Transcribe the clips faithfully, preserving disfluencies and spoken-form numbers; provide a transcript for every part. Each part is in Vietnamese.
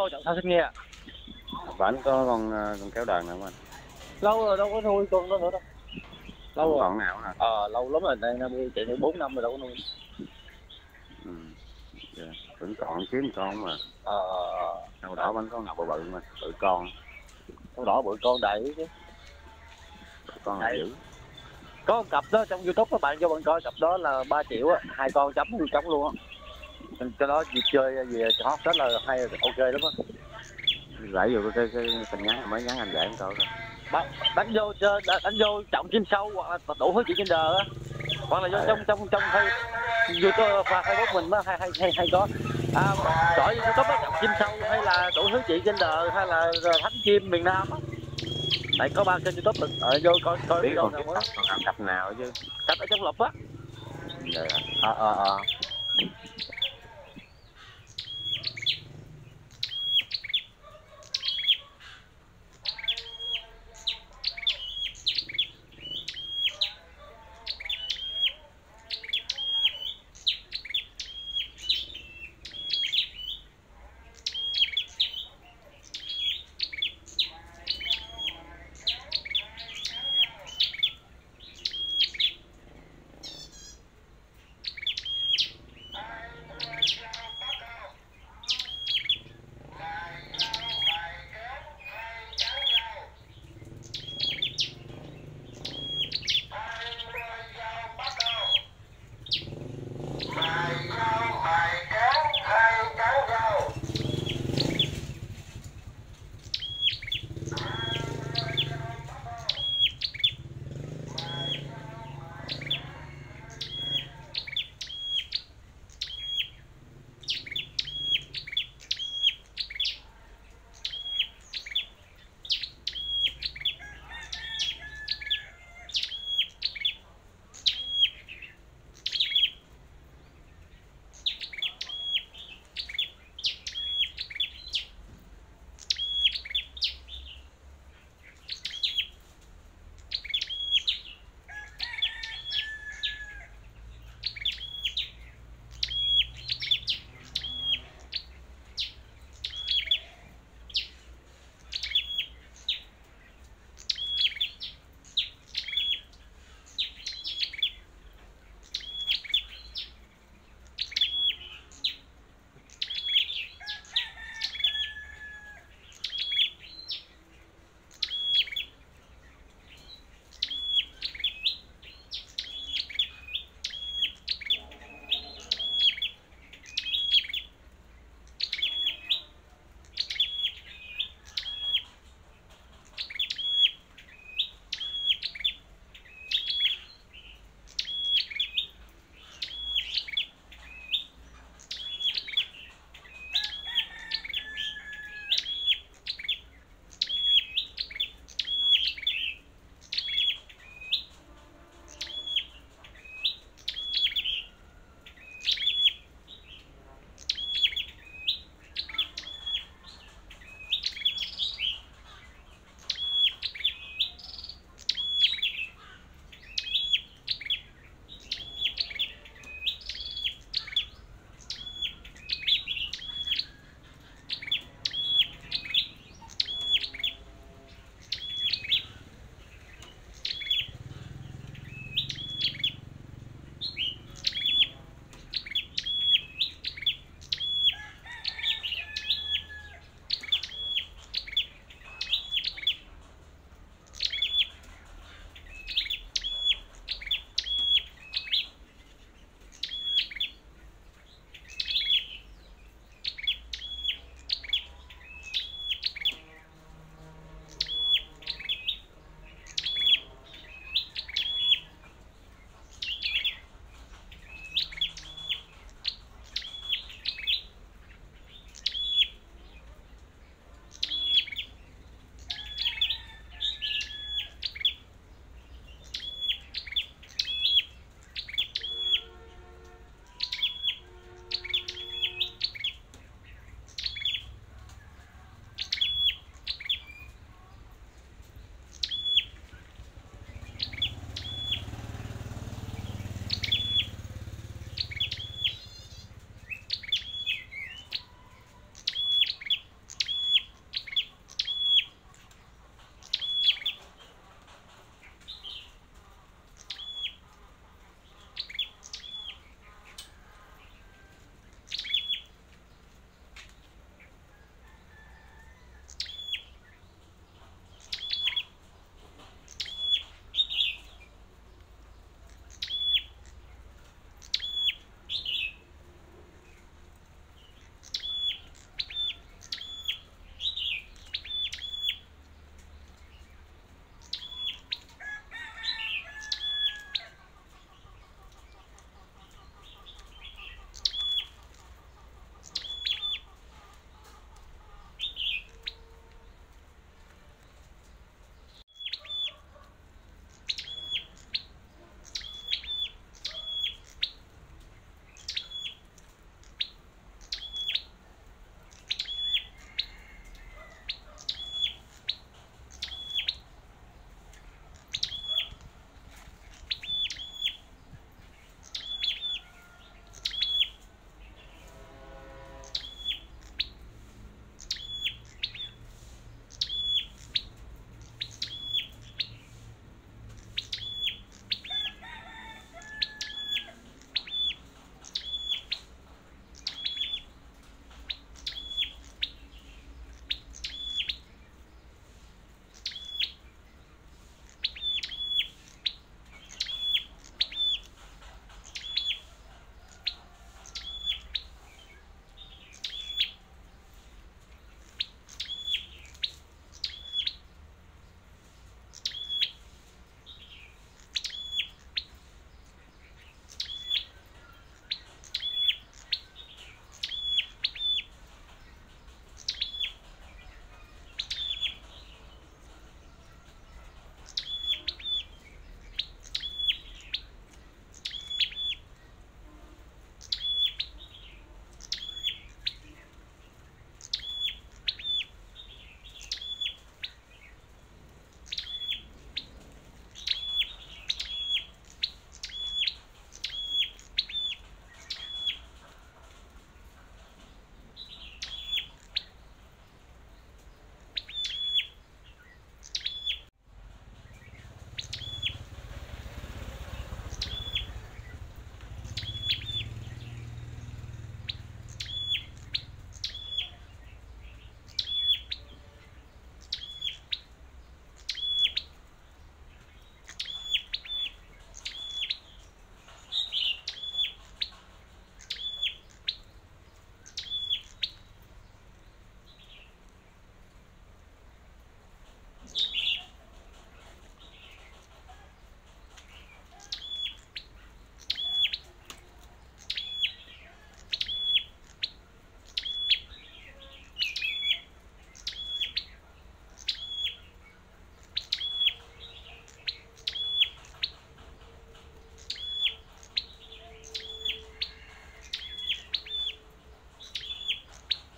Alo, chào sao xin nghe. Vẫn có con con kéo đàn nữa mà. Lâu rồi đâu có nuôi con đó nữa đâu. Lâu Không rồi. còn nào hả? Ờ, lâu lắm rồi, đây nuôi chạy được bốn năm rồi đâu có nuôi. Ừ. Yeah. Vẫn còn kiếm con mà. Ờ, ờ, Sau đó vẫn có ngọc bự bự mà, bự con. con đỏ bự con đầy chứ. Bự con là dữ. Có một cặp đó trong YouTube các bạn cho bạn coi, cặp đó là ba triệu á, hai con chấm luôn chấm luôn á. Cho đó gì chơi gì hot rất là hay, ok lắm á. Gãy vô cái cái tin nhắn mới nhắn anh gãy em coi rồi. Đánh, đánh vô chơi đánh vô trọng chim sâu hoặc là đủ thứ chuyện trên đời á. Hoặc là vô trong trong trong hay YouTube và Facebook mình nó hay hay hay hay có à, gọi YouTube nó trọng chim sâu hay là đủ thứ chuyện trên đời hay là thánh chim miền Nam á. Tại có ba kênh YouTube được ờ, vô coi coi Biết video còn nào biết mới. còn còn cặp nào chứ. Cặp ở trong lục á. Dạ. Ờ ờ ờ.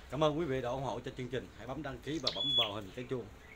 Cảm ơn quý vị đã ủng hộ cho chương trình. Hãy bấm đăng ký và bấm vào hình cái chuông.